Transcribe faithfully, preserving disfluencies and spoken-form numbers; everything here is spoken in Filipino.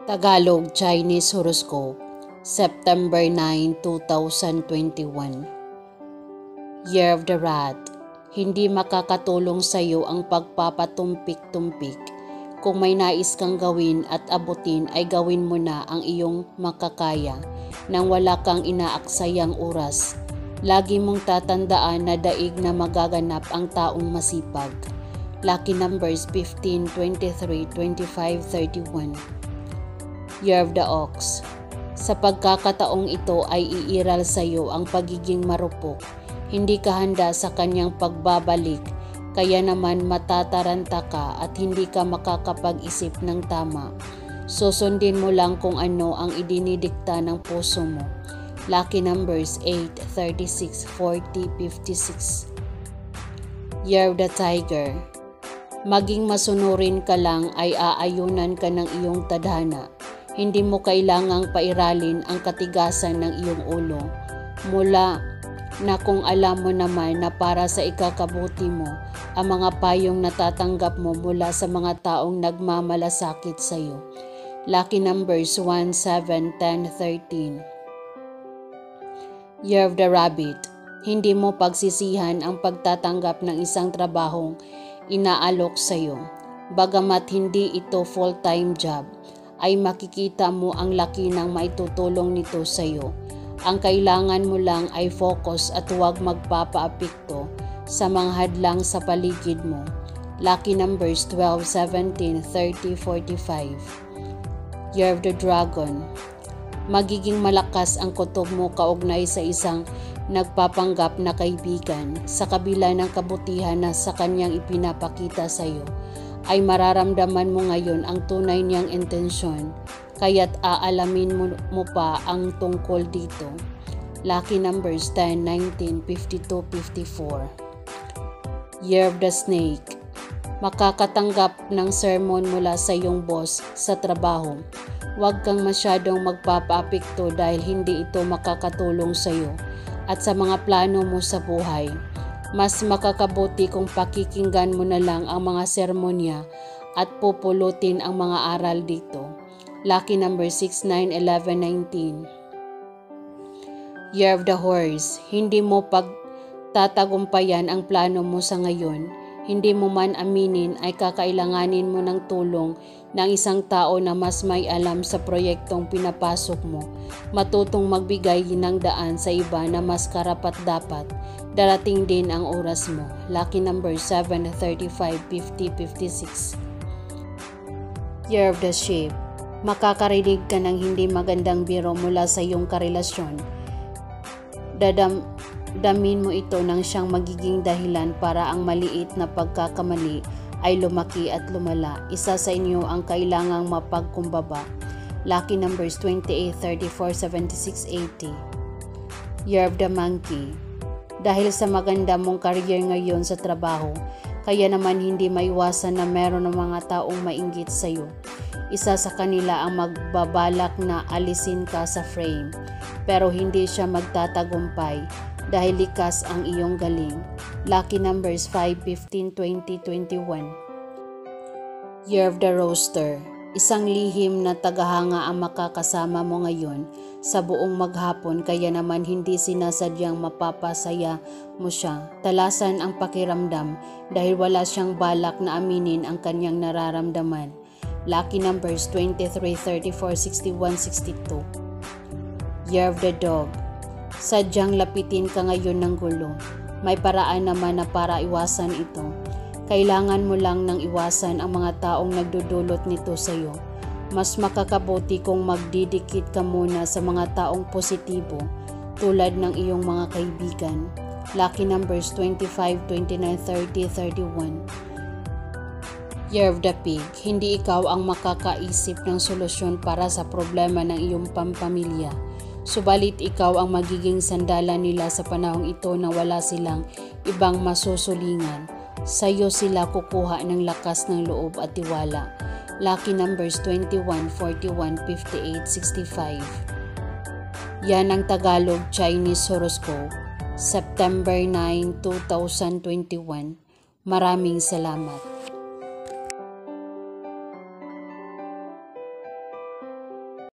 Tagalog Chinese Horoscope, September ninth, two thousand twenty-one. Year of the Rat. Hindi makakatulong sa iyo ang pagpapatumpik-tumpik. Kung may nais kang gawin at abutin ay gawin mo na ang iyong makakaya nang wala kang inaaksayang oras. Lagi mong tatandaan na daig na magaganap ang taong masipag. Lucky numbers fifteen, twenty-three, twenty-five, thirty-one. Year of the Ox. Sa pagkakataong ito ay iiral sa iyo ang pagiging marupok. Hindi ka handa sa kanyang pagbabalik, kaya naman matataranta ka at hindi ka makakapag-isip ng tama. Susundin mo lang kung ano ang idinidikta ng puso mo. Lucky numbers eight, thirty-six, forty, fifty-six. Year of the Tiger. Maging masunurin ka lang ay aayunan ka ng iyong tadhana. Hindi mo kailangang pairalin ang katigasan ng iyong ulo mula na kung alam mo naman na para sa ikakabuti mo ang mga payong natatanggap mo mula sa mga taong nagmamalasakit sa iyo. Lucky numbers one, seven, ten, thirteen. Year of the Rabbit. Hindi mo pagsisihan ang pagtatanggap ng isang trabahong inaalok sa iyo. Bagamat hindi ito full-time job, ay makikita mo ang laki ng maitutulong nito sa iyo. Ang kailangan mo lang ay focus at huwag magpapaapekto sa mga hadlang sa paligid mo. Lucky numbers twelve, seventeen, thirty, forty-five. Year of the Dragon. Magiging malakas ang kutob mo kaugnay sa isang nagpapanggap na kaibigan. Sa kabila ng kabutihan na sa kanyang ipinapakita sa iyo, ay mararamdaman mo ngayon ang tunay niyang intensyon, kaya't aalamin mo, mo pa ang tungkol dito. Lucky numbers ten, nineteen, fifty-two, fifty-four. Year of the Snake. Makakatanggap ng sermon mula sa iyong boss sa trabaho. Huwag kang masyadong magpapaapekto dahil hindi ito makakatulong sa iyo at sa mga plano mo sa buhay. Mas makakabuti kung pakikinggan mo na lang ang mga sermonya at pupulutin ang mga aral dito. Lucky number six, nine, eleven, nineteen. Year of the Horse. Hindi mo pagtatagumpayan ang plano mo sa ngayon. Hindi mo man aminin ay kakailanganin mo ng tulong ng isang tao na mas may alam sa proyektong pinapasok mo. Matutong magbigay ng daan sa iba na mas karapat-dapat. Darating din ang oras mo. Lucky number seven, thirty-five, fifty, fifty-six. Year of the Sheep. Makakarinig ka ng hindi magandang biro mula sa iyong karelasyon. Dadam damin mo ito nang siyang magiging dahilan para ang maliit na pagkakamali ay lumaki at lumala. Isa sa inyo ang kailangang mapagkumbaba. Lucky numbers twenty-eight, thirty-four, seventy-six, eighty. Year of the Monkey. Dahil sa maganda mong career ngayon sa trabaho, kaya naman hindi maiwasan na meron ng mga taong mainggit sa iyo. Isa sa kanila ang magbabalak na alisin ka sa frame, pero hindi siya magtatagumpay dahil likas ang iyong galing. Lucky numbers five, fifteen, twenty, twenty-one. Year of the Rooster. Isang lihim na tagahanga ang makakasama mo ngayon sa buong maghapon, kaya naman hindi sinasadyang mapapasaya mo siya. Talasan ang pakiramdam dahil wala siyang balak na aminin ang kanyang nararamdaman. Lucky numbers twenty-three, thirty-four, sixty-one, sixty-two. Year of the Dog. Sadyang lapitin ka ngayon ng gulo. May paraan naman na para iwasan ito. Kailangan mo lang nang iwasan ang mga taong nagdudulot nito sa iyo. Mas makakabuti kung magdidikit ka muna sa mga taong positibo tulad ng iyong mga kaibigan. Lucky numbers twenty-five, twenty-nine, thirty, thirty-one. Year of the Pig. Hindi ikaw ang makakaisip ng solusyon para sa problema ng iyong pampamilya. Subalit ikaw ang magiging sandalan nila sa panahong ito na wala silang ibang masusulingan. Sa iyo sila kukuha ng lakas ng loob at tiwala. Lucky numbers twenty-one, forty-one, fifty-eight, sixty-five. Yan ang Tagalog Chinese Horoscope, September ninth, two thousand twenty-one. Maraming salamat.